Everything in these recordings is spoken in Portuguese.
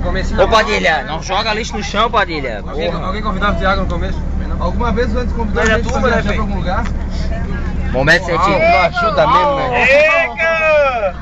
Ô Padilha, não joga lixo no chão, Padilha. Alguém convidava o Thiago no começo? Alguma vez antes convidou a gente pra fazer pra algum lugar? Momento certinho. Não ajuda mesmo, né? Eca!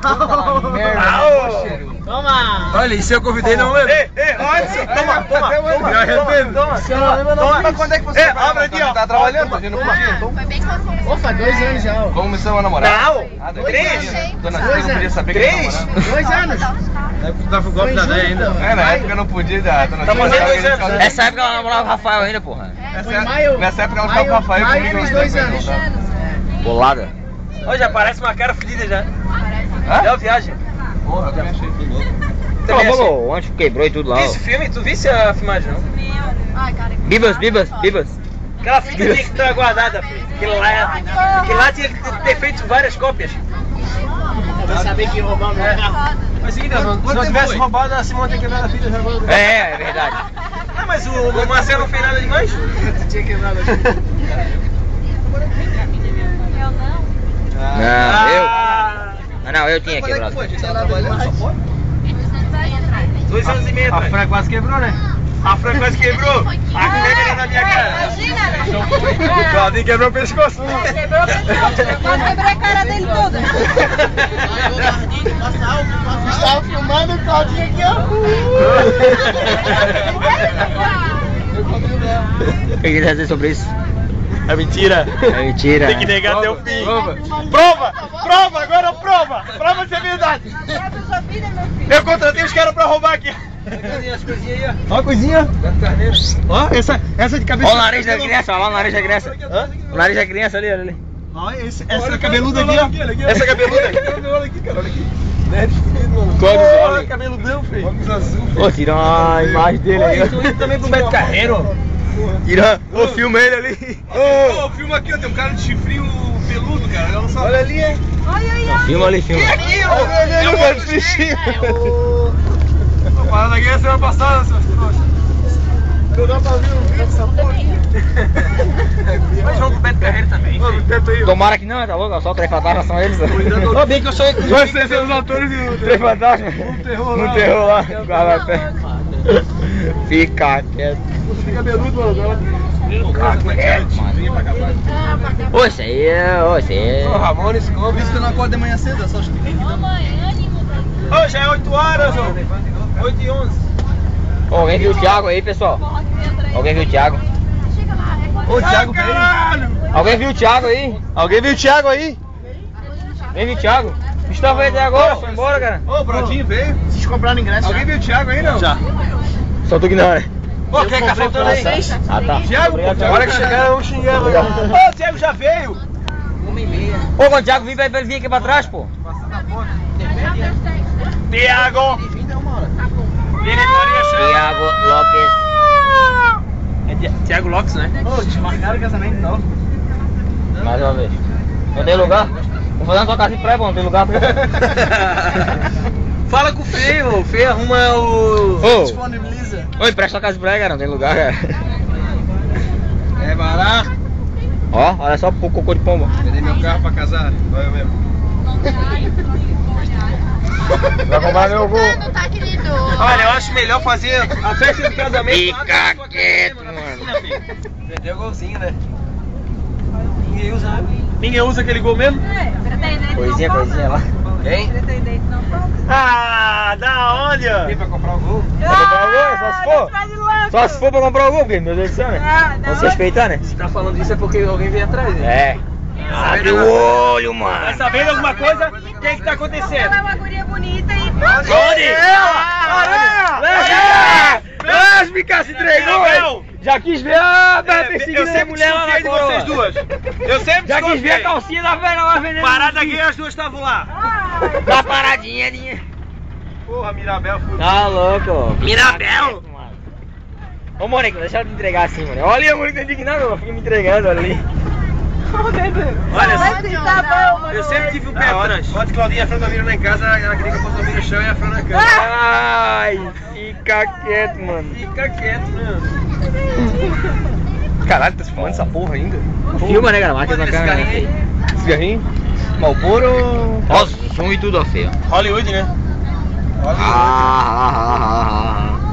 Toma! Olha, e se eu convidei não lembro. Odson, toma. Me arrependo. Toma. Quando é que você abre aqui, ó. tá trabalhando? A gente não podia, então. Foi bem quando Pô, faz 2 anos já, ó. Vamos começar a namorar. Não, 3. 3. Dona Cida não podia saber que era 3? namorado. 2 anos. Na época tu tava com golpe da Déia ainda. É, na época eu não podia dar. Dona Tá Cida fazendo sabia 2 anos, que a gente Nessa época ela namorava o Rafael ainda, porra. Foi em maio. Nessa época ela ficava com o Rafael maio comigo. fez 2 anos. Bolada. Ó, já parece uma cara fodida já. Hã? É a viagem. Porra, eu também achei tudo louco. Também achei. O ônibus quebrou e tudo lá, Vi ó. esse filme? Tu visse a filmagem, não? Ai, cara. Bibas. Aquela fita tinha que estar guardada, filho. Aquilo lá tinha que ter feito várias cópias. Pra saber que roubar o meu carro. Mas seguinte, se não tivesse roubado, a Simone tem quebrado a fita já agora. É verdade. Ah, mas o Marcelo não fez nada demais? Tu tinha quebrado aqui. Eu não. Não, eu tinha quebrado. A gente tá trabalhando só pode? 2 anos e meio A atrás. Fran quase quebrou, né? A Fran quase quebrou. A câmera na minha cara. Imagina, né? Claudinho quebrou o pescoço. Quebrou o pescoço. Eu quase quebrei a cara dele toda. Estava filmando o Claudinho aqui, ó. O que ele vai dizer sobre isso? É mentira. É mentira. Tem que negar até o fim. Prova. Prova, agora prova. Prova se é verdade. Quebra sua vida, meu filho. Eu contratei os caras pra roubar aqui. As coisinhas aí, Ó a coisinha. Beto Carneiro. Ó, essa de cabeça. Olha o nariz da criança, olha lá o nariz da criança. O nariz da criança ali, olha ali. Ó, essa cabeluda aqui, ó. Essa cabeluda aqui. Olha aqui, cara, olha aqui. Nerd fino, mano. Olha, cabeludão, filho. Óculos azul, filho. Ô, tira uma imagem dele aí. Isso indo também pro Beto Carreiro. Tira, ô, filma ele ali. Ô, filma aqui, ó, tem um cara de chifrinho peludo, cara. Ela não sabe. Olha ali, hein. Filma ali, filma. Aqui, ó. É um cara de bichinho. A parada aqui é semana passada, seus trouxas. Não dá pra ver o vídeo dessa porra aqui. Mas vamos pro Beto Carreiro também. Mano, tenta aí, ó. Tomara que não, tá louco? Só o Três Fantasmas são eles. Ô, bem que eu sou... Vocês são os atores do Três Fantasmas? No terror lá. Guarda pé. Fica quieto. Fica cabeludo, mano. Fica quieto, mano. Ô, isso aí é... Ô, isso aí é... Ô, Ramones, como? Por isso que eu não acordo de manhã cedo, é só os pequenos. Ô, já é 8 horas, ó. 8h11. Ô, alguém viu o Thiago aí, pessoal? Alguém viu o Thiago? Ô, o Thiago veio. Alguém viu o Thiago aí? Alguém viu o Thiago aí? Quem viu o Thiago? Estava aí até agora, foi embora, cara. Ô, o Brodinho veio. Vocês compraram ingresso Alguém viu o Thiago aí, não? Já. Só tu que não, né? Ô, quem é que tá faltando aí? Ah, tá. Thiago, pô, agora que chegaram, vamos xingar. Ô, o Thiago já veio. 1h30. Ô, quando o Thiago vir, vai vir aqui pra trás, pô. Thiago. Diretoria chama. Thiago Lopes. É Thiago Lopes, né? Ô, desmarcaram o casamento de novo. Mais uma vez. Não tem lugar? Vou fazer uma tua casa de praia, pô, não tem lugar, pô. Fala com o Fê, o Fê arruma o... Ô, Disponibiliza. oi, presta tua casa de praia, cara, não tem lugar, cara. É barato. Ó, olha só pro cocô de pomba. Vendi meu carro pra casar. Olha eu mesmo. Vai comprar meu gol. Não tá, querido. Olha, eu acho melhor fazer a festa de casamento... Fica quieto, mano. Vendeu golzinho, né? Ninguém usa aquele gol mesmo? Pretendente Coisinha lá. Quem? Pretendente não compra. Ah, da onde? Quem pra comprar o gol? Vai comprar o gol? Só se for. Só se for pra comprar o gol, porque, meu Deus do céu, né? Vamos se respeitar, né? Se tá falando isso é porque alguém veio atrás, né? É. Abre o olho, mano. Tá sabendo alguma coisa? O que é que tá acontecendo? Ela é uma guria bonita e... Onde? Lésbica se entregou, Não. já quis ver a perseguindo Eu a sempre mulher lá na desconfiei de vocês coroa. duas. Eu sempre Já quis ver a desconfiei. calcinha da velha lá vendendo. Parada aqui, as duas estavam lá. Tá paradinha, dinha. Porra, Mirabel, fui. Tá louco. Mirabel? Ô, Mônica, deixa ela te entregar assim, mano. Olha ali, a Mônica tá indignada, ela fica me entregando ali. Olha, Tá bom, eu sempre tive um pé atrás. Ontem Claudinha e a Fran viram lá em casa, ela queria que eu fosse dormir no chão e a Fran na cama. Ai, fica quieto, mano. Fica quieto, mano. Caralho, tá se fumando essa porra ainda? Filma, né, cara? Marca na câmera. Cigarrinho? Malboro? Ó, zoom e tudo, ó, feio. Hollywood, né? Ah.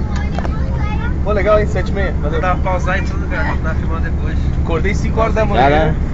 legal, hein? 7h30. Vou dar pra pausar e tudo, cara. Vou dar filmando depois. Acordei 5 horas da manhã.